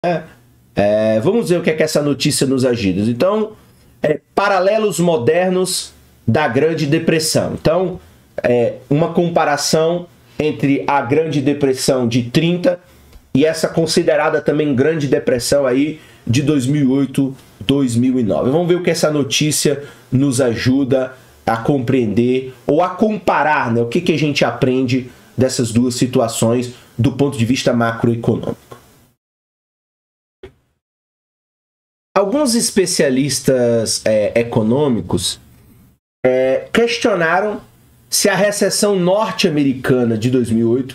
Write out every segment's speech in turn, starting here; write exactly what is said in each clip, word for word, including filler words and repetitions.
É, é, vamos ver o que é que essa notícia nos ajuda. Então, é, paralelos modernos da Grande Depressão. Então, é, uma comparação entre a Grande Depressão de trinta e essa considerada também Grande Depressão aí de dois mil e oito, dois mil e nove. Vamos ver o que essa notícia nos ajuda a compreender ou a comparar, né? O que, que a gente aprende dessas duas situações do ponto de vista macroeconômico. Alguns especialistas é, econômicos é, questionaram se a recessão norte-americana de dois mil e oito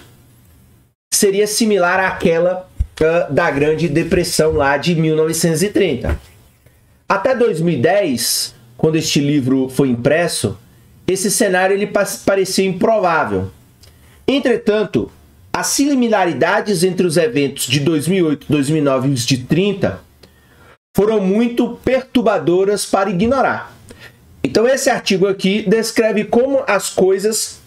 seria similar àquela uh, da Grande Depressão lá de mil novecentos e trinta. Até dois mil e dez, quando este livro foi impresso, esse cenário ele parecia improvável. Entretanto, as similaridades entre os eventos de dois mil e oito, dois mil e nove e os de trinta foram muito perturbadoras para ignorar. Então esse artigo aqui descreve como as coisas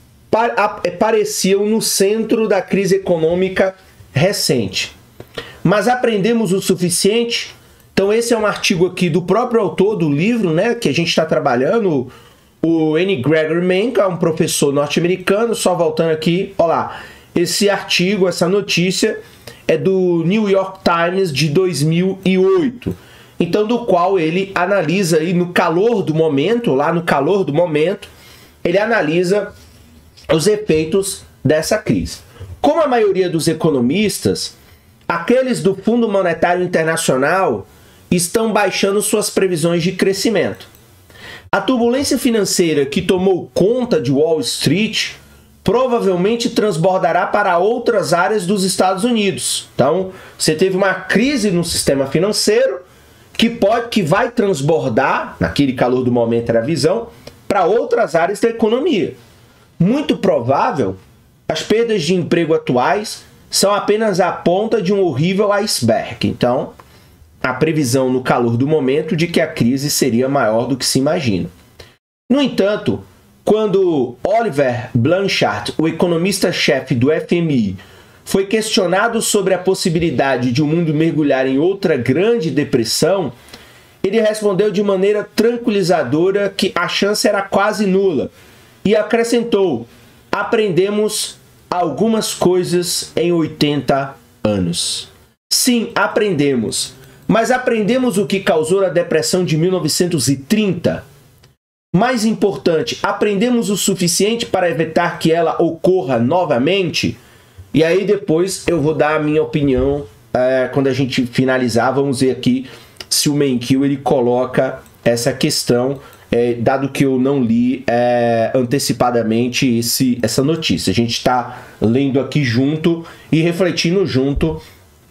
pareciam no centro da crise econômica recente. Mas aprendemos o suficiente? Então esse é um artigo aqui do próprio autor do livro, né, que a gente está trabalhando, o N. Gregor Mann, que é um professor norte-americano. Só voltando aqui, olha lá, esse artigo, essa notícia é do New York Times de dois mil e oito. Então, do qual ele analisa aí no calor do momento, lá no calor do momento, ele analisa os efeitos dessa crise. Como a maioria dos economistas, aqueles do Fundo Monetário Internacional estão baixando suas previsões de crescimento. A turbulência financeira que tomou conta de Wall Street provavelmente transbordará para outras áreas dos Estados Unidos. Então, você teve uma crise no sistema financeiro que pode, que vai transbordar, naquele calor do momento era a visão, para outras áreas da economia. Muito provável, as perdas de emprego atuais são apenas a ponta de um horrível iceberg. Então, a previsão no calor do momento de que a crise seria maior do que se imagina. No entanto, quando Oliver Blanchard, o economista-chefe do F M I, foi questionado sobre a possibilidade de o mundo mergulhar em outra grande depressão, ele respondeu de maneira tranquilizadora que a chance era quase nula e acrescentou: aprendemos algumas coisas em oitenta anos. Sim, aprendemos. Mas aprendemos o que causou a depressão de mil novecentos e trinta? Mais importante, aprendemos o suficiente para evitar que ela ocorra novamente? E aí depois eu vou dar a minha opinião é, quando a gente finalizar. Vamos ver aqui se o Mankiw ele coloca essa questão, é, dado que eu não li é, antecipadamente esse, essa notícia. A gente está lendo aqui junto e refletindo junto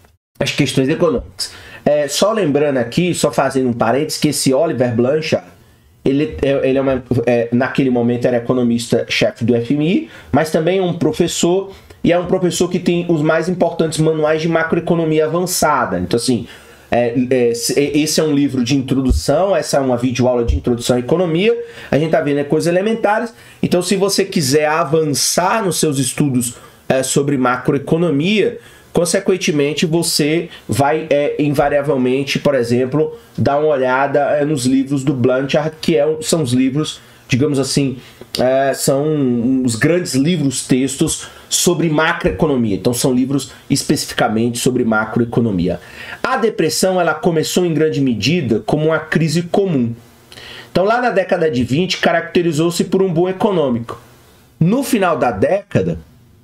as questões econômicas. É, só lembrando aqui, só fazendo um parênteses, que esse Oliver Blanchard, ele, ele é uma, é, naquele momento era economista-chefe do F M I, mas também é um professor, e é um professor que tem os mais importantes manuais de macroeconomia avançada. Então, assim, é, é, esse é um livro de introdução, essa é uma videoaula de introdução à economia. A gente tá vendo é, coisas elementares. Então, se você quiser avançar nos seus estudos é, sobre macroeconomia, consequentemente, você vai é, invariavelmente, por exemplo, dar uma olhada é, nos livros do Blanchard, que é, são os livros, digamos assim, é, são os grandes livros, textos sobre macroeconomia. Então, são livros especificamente sobre macroeconomia. A depressão, ela começou em grande medida como uma crise comum. Então, lá na década de vinte, caracterizou-se por um boom econômico. No final da década,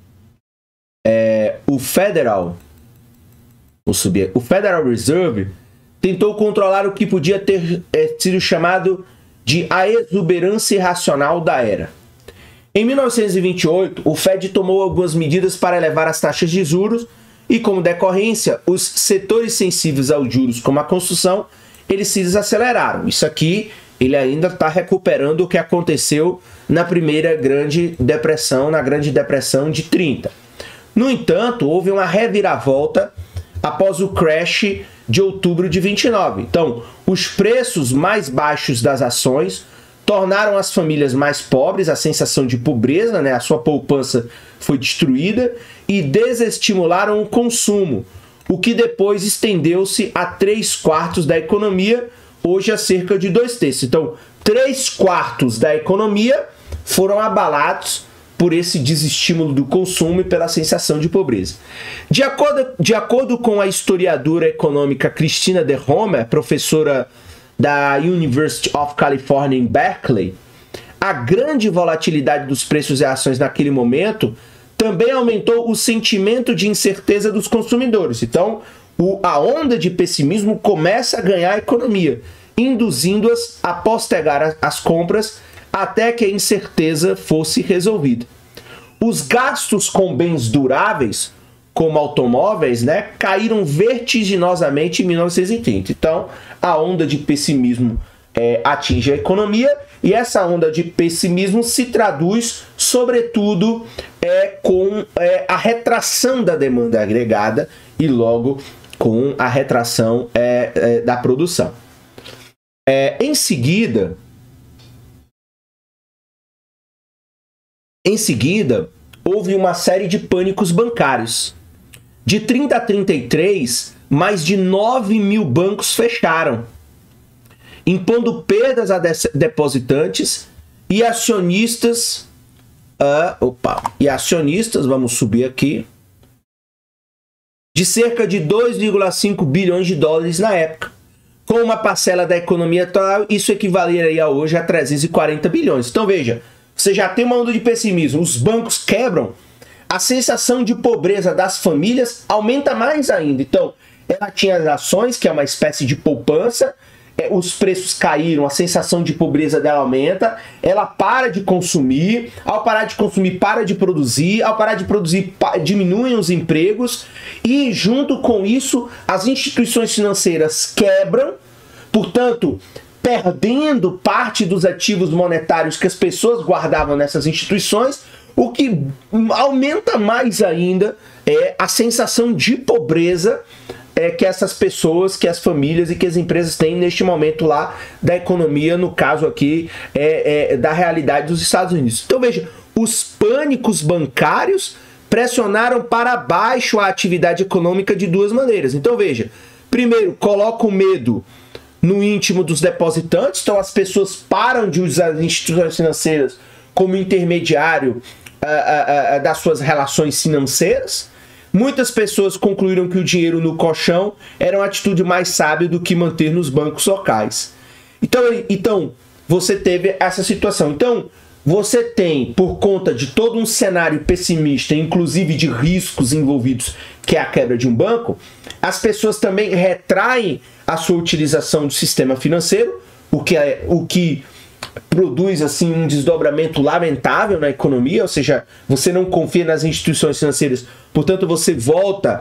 É, o Federal, vou subir, o Federal Reserve tentou controlar o que podia ter é, sido chamado de a exuberância irracional da era. Em mil novecentos e vinte e oito, o Fed tomou algumas medidas para elevar as taxas de juros e, como decorrência, os setores sensíveis aos juros, como a construção, eles se desaceleraram. Isso aqui, ele ainda está recuperando o que aconteceu na primeira grande depressão, na grande depressão de trinta. No entanto, houve uma reviravolta após o crash de outubro de vinte e nove. Então, os preços mais baixos das ações tornaram as famílias mais pobres, a sensação de pobreza, né? A sua poupança foi destruída, e desestimularam o consumo, o que depois estendeu-se a três quartos da economia, hoje a cerca de dois terços. Então, três quartos da economia foram abalados por esse desestímulo do consumo e pela sensação de pobreza. De acordo, de acordo com a historiadora econômica Christina de Homer, professora da University of California em Berkeley, a grande volatilidade dos preços e ações naquele momento também aumentou o sentimento de incerteza dos consumidores. Então, o, a onda de pessimismo começa a ganhar a economia, induzindo-as a postergar as compras até que a incerteza fosse resolvida. Os gastos com bens duráveis, como automóveis, né, caíram vertiginosamente em mil novecentos e trinta. Então, a onda de pessimismo é, atinge a economia, e essa onda de pessimismo se traduz, sobretudo, é, com é, a retração da demanda agregada e, logo, com a retração é, é, da produção. É, em seguida, em seguida, houve uma série de pânicos bancários. De trinta a trinta e três, mais de nove mil bancos fecharam, impondo perdas a depositantes e acionistas. Uh, opa, e acionistas, vamos subir aqui, de cerca de dois vírgula cinco bilhões de dólares na época. Com uma parcela da economia total, isso equivaleria hoje a trezentos e quarenta bilhões. Então veja, você já tem uma onda de pessimismo, os bancos quebram, a sensação de pobreza das famílias aumenta mais ainda. Então, ela tinha as ações, que é uma espécie de poupança, os preços caíram, a sensação de pobreza dela aumenta, ela para de consumir, ao parar de consumir, para de produzir, ao parar de produzir, diminuem os empregos, e junto com isso, as instituições financeiras quebram, portanto, perdendo parte dos ativos monetários que as pessoas guardavam nessas instituições, o que aumenta mais ainda é a sensação de pobreza é, que essas pessoas, que as famílias e que as empresas têm neste momento lá da economia, no caso aqui é, é, da realidade dos Estados Unidos. Então veja, os pânicos bancários pressionaram para baixo a atividade econômica de duas maneiras. Então veja, primeiro, coloca o medo no íntimo dos depositantes, então as pessoas param de usar as instituições financeiras como intermediário uh, uh, uh, das suas relações financeiras. Muitas pessoas concluíram que o dinheiro no colchão era uma atitude mais sábia do que manter nos bancos locais. Então, então você teve essa situação. Então, você tem, por conta de todo um cenário pessimista, inclusive de riscos envolvidos, que é a quebra de um banco, as pessoas também retraem a sua utilização do sistema financeiro, o que, é, o que produz assim um desdobramento lamentável na economia, ou seja, você não confia nas instituições financeiras, portanto você volta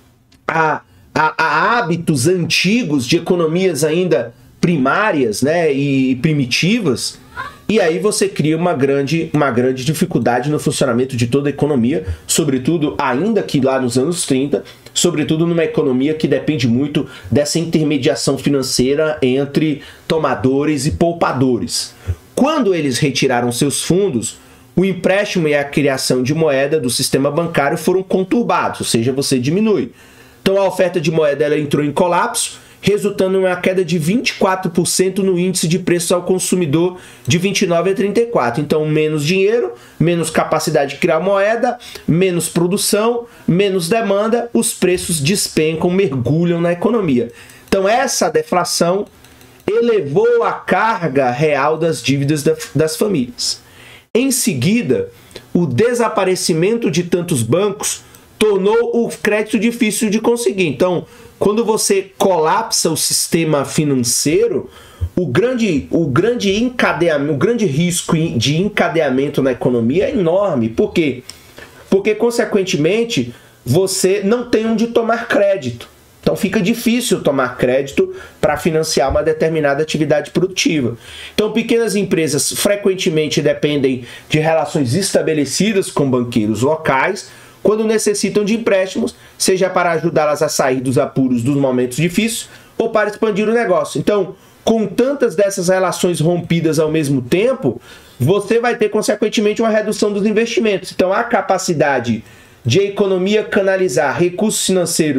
a, a, a hábitos antigos de economias ainda primárias, né, e primitivas, e aí você cria uma grande, uma grande dificuldade no funcionamento de toda a economia, sobretudo, ainda que lá nos anos trinta, sobretudo numa economia que depende muito dessa intermediação financeira entre tomadores e poupadores. Quando eles retiraram seus fundos, o empréstimo e a criação de moeda do sistema bancário foram conturbados, ou seja, você diminui. Então a oferta de moeda ela entrou em colapso, resultando em uma queda de vinte e quatro por cento no índice de preços ao consumidor de vinte e nove a trinta e quatro. Então, menos dinheiro, menos capacidade de criar moeda, menos produção, menos demanda, os preços despencam, mergulham na economia. Então, essa deflação elevou a carga real das dívidas das famílias. Em seguida, o desaparecimento de tantos bancos tornou o crédito difícil de conseguir. Então, quando você colapsa o sistema financeiro, o grande, o grande encadeamento, o grande risco de encadeamento na economia é enorme. Por quê? Porque, consequentemente, você não tem onde tomar crédito. Então fica difícil tomar crédito para financiar uma determinada atividade produtiva. Então pequenas empresas frequentemente dependem de relações estabelecidas com banqueiros locais, quando necessitam de empréstimos, seja para ajudá-las a sair dos apuros dos momentos difíceis ou para expandir o negócio. Então, com tantas dessas relações rompidas ao mesmo tempo, você vai ter, consequentemente, uma redução dos investimentos. Então, a capacidade de a economia canalizar recursos financeiros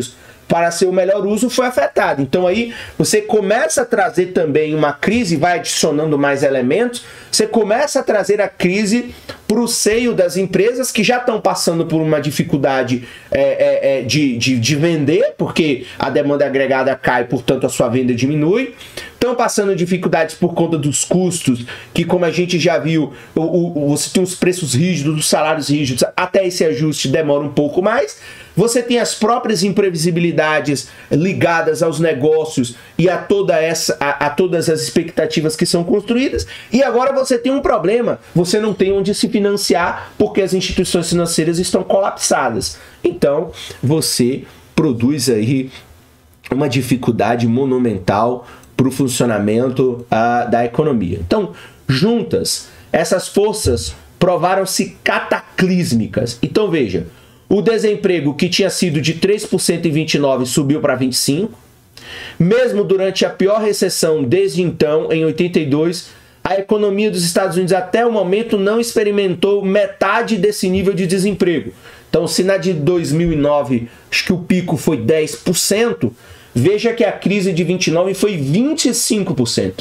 para seu melhor uso foi afetado. Então aí você começa a trazer também uma crise, vai adicionando mais elementos, você começa a trazer a crise para o seio das empresas que já estão passando por uma dificuldade é, é, é, de, de, de vender, porque a demanda agregada cai, portanto a sua venda diminui. Estão passando dificuldades por conta dos custos, que como a gente já viu, o, o, você tem os preços rígidos, os salários rígidos, até esse ajuste demora um pouco mais. Você tem as próprias imprevisibilidades ligadas aos negócios e a, toda essa, a, a todas as expectativas que são construídas. E agora você tem um problema, você não tem onde se financiar porque as instituições financeiras estão colapsadas. Então você produz aí uma dificuldade monumental para o funcionamento uh, da economia. Então, juntas, essas forças provaram-se cataclísmicas. Então, veja, o desemprego que tinha sido de três por cento em vinte e nove subiu para vinte e cinco por cento. Mesmo durante a pior recessão desde então, em oitenta e dois, a economia dos Estados Unidos até o momento não experimentou metade desse nível de desemprego. Então, se na de dois mil e nove, acho que o pico foi dez por cento, veja que a crise de vinte e nove foi vinte e cinco por cento.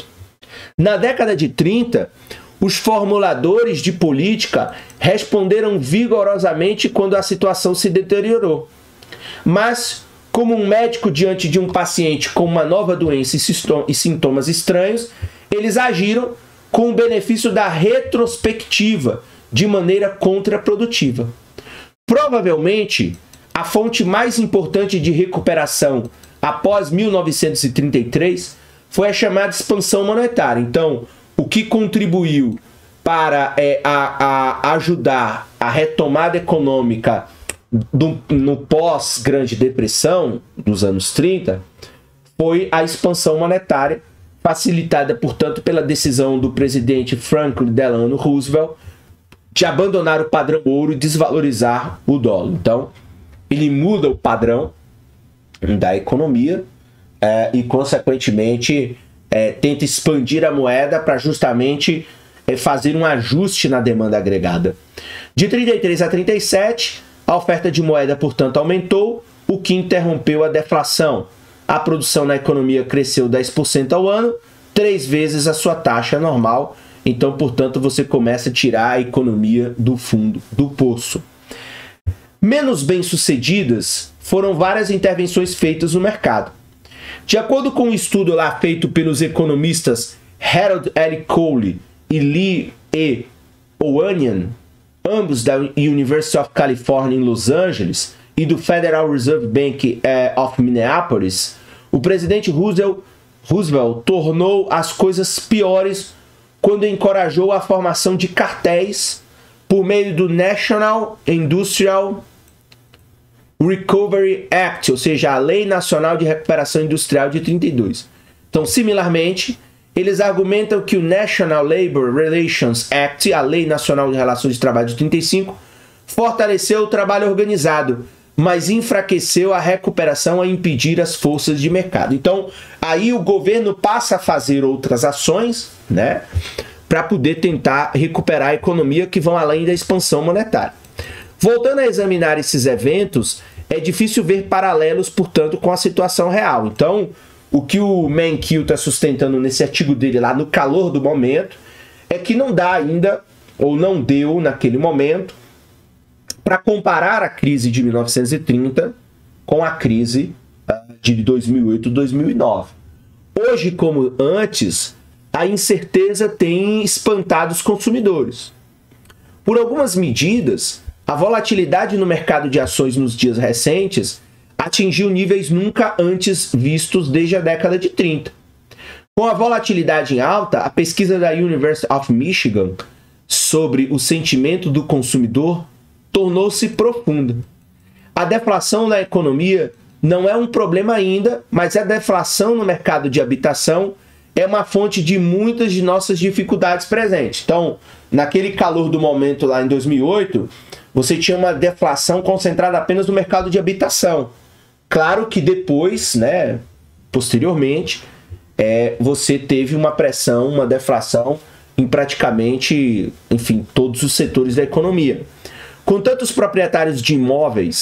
Na década de trinta, os formuladores de política responderam vigorosamente quando a situação se deteriorou. Mas, como um médico diante de um paciente com uma nova doença e sintomas estranhos, eles agiram com o benefício da retrospectiva, de maneira contraprodutiva. Provavelmente, a fonte mais importante de recuperação após mil novecentos e trinta e três foi a chamada expansão monetária. Então, o que contribuiu para é, a, a ajudar a retomada econômica do, no pós-Grande Depressão dos anos trinta foi a expansão monetária, facilitada, portanto, pela decisão do presidente Franklin Delano Roosevelt de abandonar o padrão ouro e desvalorizar o dólar. Então, ele muda o padrão da economia é, e, consequentemente, é, tenta expandir a moeda para justamente é, fazer um ajuste na demanda agregada. De trinta e três a trinta e sete, a oferta de moeda, portanto, aumentou, o que interrompeu a deflação. A produção na economia cresceu dez por cento ao ano, três vezes a sua taxa normal. Então, portanto, você começa a tirar a economia do fundo do poço. Menos bem-sucedidas foram várias intervenções feitas no mercado. De acordo com um estudo lá feito pelos economistas Harold L. Coley e Lee E. Ohanian, ambos da University of California em Los Angeles e do Federal Reserve Bank eh, of Minneapolis, o presidente Roosevelt, Roosevelt tornou as coisas piores quando encorajou a formação de cartéis por meio do National Industrial Recovery Act, ou seja, a Lei Nacional de Recuperação Industrial de trinta e dois. Então, similarmente, eles argumentam que o National Labor Relations Act, a Lei Nacional de Relações de Trabalho de trinta e cinco, fortaleceu o trabalho organizado, mas enfraqueceu a recuperação a impedir as forças de mercado. Então, aí o governo passa a fazer outras ações, né, para poder tentar recuperar a economia que vão além da expansão monetária. Voltando a examinar esses eventos, é difícil ver paralelos, portanto, com a situação real. Então, o que o Mankiw está sustentando nesse artigo dele lá no calor do momento é que não dá ainda, ou não deu naquele momento, para comparar a crise de mil novecentos e trinta com a crise de dois mil e oito, dois mil e nove. Hoje, como antes, a incerteza tem espantado os consumidores. Por algumas medidas, a volatilidade no mercado de ações nos dias recentes atingiu níveis nunca antes vistos desde a década de trinta. Com a volatilidade em alta, a pesquisa da University of Michigan sobre o sentimento do consumidor tornou-se profunda. A deflação na economia não é um problema ainda, mas a deflação no mercado de habitação é uma fonte de muitas de nossas dificuldades presentes. Então, naquele calor do momento lá em dois mil e oito, você tinha uma deflação concentrada apenas no mercado de habitação. Claro que depois, né, posteriormente, é, você teve uma pressão, uma deflação em praticamente, enfim, todos os setores da economia. Com tantos proprietários de imóveis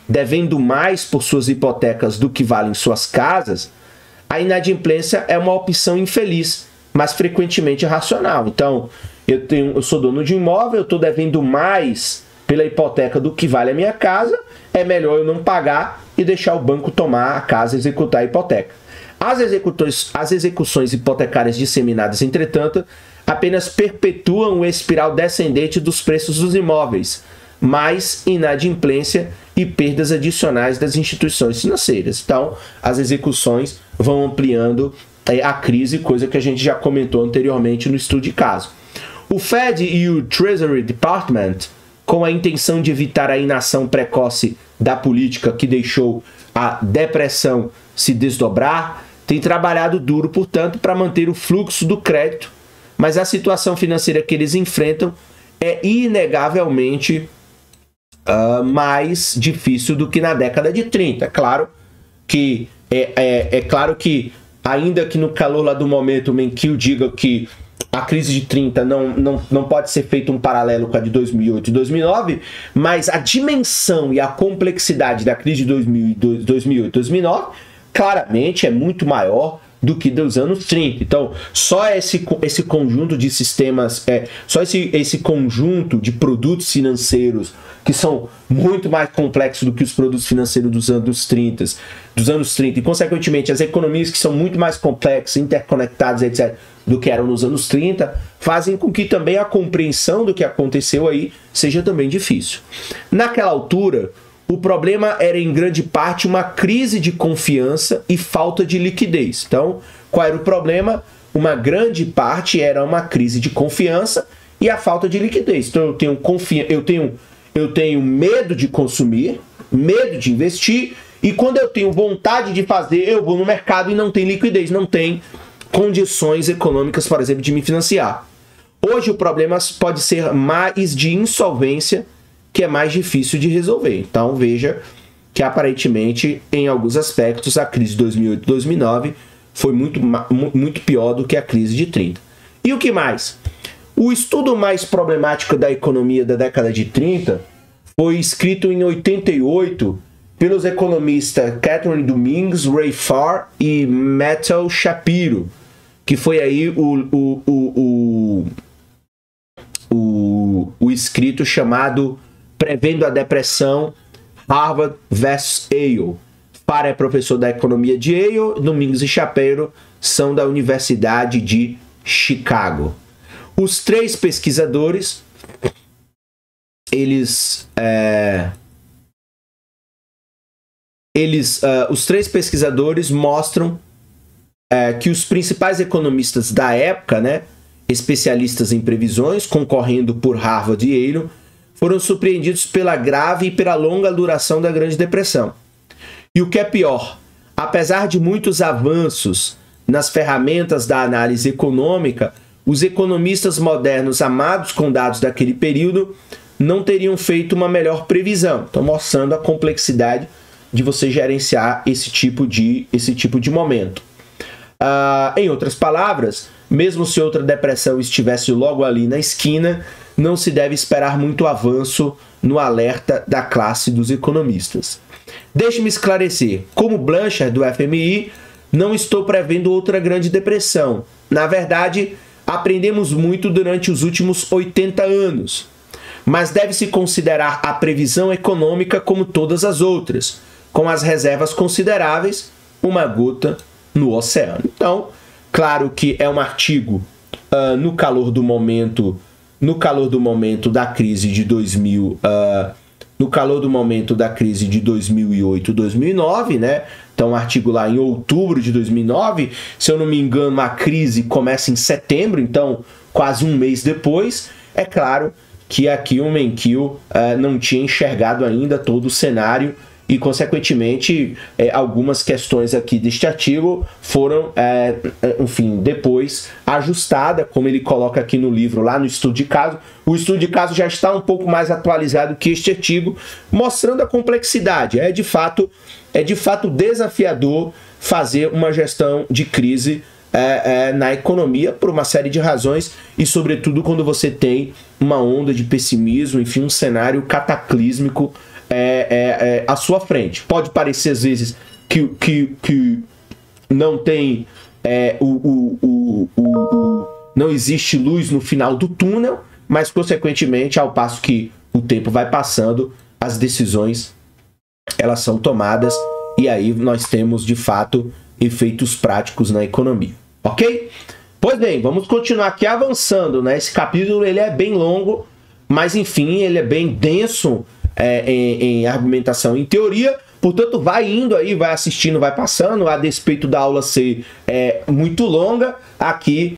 devendo mais por suas hipotecas do que valem suas casas, a inadimplência é uma opção infeliz, mas frequentemente irracional. Então, eu, tenho, eu sou dono de um imóvel, eu estou devendo mais pela hipoteca do que vale a minha casa, é melhor eu não pagar e deixar o banco tomar a casa e executar a hipoteca. As execuções, as execuções hipotecárias disseminadas, entretanto, apenas perpetuam o espiral descendente dos preços dos imóveis, mais inadimplência e perdas adicionais das instituições financeiras. Então, as execuções vão ampliando é, a crise, coisa que a gente já comentou anteriormente no estudo de caso. O Fed e o Treasury Department, com a intenção de evitar a inação precoce da política que deixou a depressão se desdobrar, têm trabalhado duro, portanto, para manter o fluxo do crédito, mas a situação financeira que eles enfrentam é inegavelmente uh, mais difícil do que na década de trinta. É claro que, é, é, é claro que ainda que no calor lá do momento o Mankiw diga que a crise de trinta não, não, não pode ser feito um paralelo com a de dois mil e oito e dois mil e nove, mas a dimensão e a complexidade da crise de dois mil e oito e dois mil e nove claramente é muito maior do que dos anos trinta. Então, só esse, esse conjunto de sistemas, é, só esse, esse conjunto de produtos financeiros que são muito mais complexos do que os produtos financeiros dos anos trinta, dos anos trinta, e consequentemente as economias que são muito mais complexas, interconectadas, etcétera, do que eram nos anos trinta, fazem com que também a compreensão do que aconteceu aí seja também difícil. Naquela altura, o problema era em grande parte uma crise de confiança e falta de liquidez. Então, qual era o problema? Uma grande parte era uma crise de confiança e a falta de liquidez. Então, eu tenho, confi... eu tenho, eu tenho medo de consumir, medo de investir, e quando eu tenho vontade de fazer, eu vou no mercado e não tem liquidez, não tem condições econômicas, por exemplo, de me financiar. Hoje o problema pode ser mais de insolvência, que é mais difícil de resolver. Então veja que aparentemente, em alguns aspectos, a crise de dois mil e oito e dois mil e nove foi muito, muito pior do que a crise de trinta. E o que mais? O estudo mais problemático da economia da década de trinta foi escrito em oitenta e oito pelos economistas Catherine Domingues, Ray Farr e Matthew Shapiro, que foi aí o, o, o, o, o, o escrito chamado Prevendo a Depressão, Harvard versus Yale. Farr é professor da economia de Yale, Domingues e Shapiro são da Universidade de Chicago. Os três pesquisadores, eles... É, eles uh, os três pesquisadores mostram uh, que os principais economistas da época, né, especialistas em previsões, concorrendo por Harvard e Yale, foram surpreendidos pela grave e pela longa duração da Grande Depressão. E o que é pior, apesar de muitos avanços nas ferramentas da análise econômica, os economistas modernos amados com dados daquele período não teriam feito uma melhor previsão. Estão mostrando a complexidade de você gerenciar esse tipo de, esse tipo de momento. Uh, em outras palavras, mesmo se outra depressão estivesse logo ali na esquina, não se deve esperar muito avanço no alerta da classe dos economistas. Deixe-me esclarecer, como Blanchard do F M I, não estou prevendo outra grande depressão. Na verdade, aprendemos muito durante os últimos oitenta anos, mas deve-se considerar a previsão econômica como todas as outras, com as reservas consideráveis, uma gota no oceano. Então, claro que é um artigo uh, no calor do momento, no calor do momento da crise de dois mil, uh, no calor do momento da crise de dois mil e oito, dois mil e nove, né? Então, um artigo lá em outubro de dois mil e nove, se eu não me engano, a crise começa em setembro, então quase um mês depois. É claro que aqui o Mankiw uh, não tinha enxergado ainda todo o cenário e, consequentemente, é, algumas questões aqui deste artigo foram, é, enfim, depois ajustadas, como ele coloca aqui no livro, lá no estudo de caso. O estudo de caso já está um pouco mais atualizado que este artigo, mostrando a complexidade. É de fato, é de fato desafiador fazer uma gestão de crise é, é, na economia por uma série de razões e, sobretudo, quando você tem uma onda de pessimismo, enfim, um cenário cataclísmico é, é, é, à sua frente. Pode parecer às vezes que, que, que não tem é, o, o, o, o, o, não existe luz no final do túnel, mas consequentemente, ao passo que o tempo vai passando, as decisões elas são tomadas e aí nós temos de fato efeitos práticos na economia, ok? Pois bem, vamos continuar aqui avançando, né? Esse capítulo ele é bem longo, mas enfim, ele é bem denso é, em, em argumentação e em teoria, portanto vai indo aí, vai assistindo, vai passando, a despeito da aula ser é, muito longa, aqui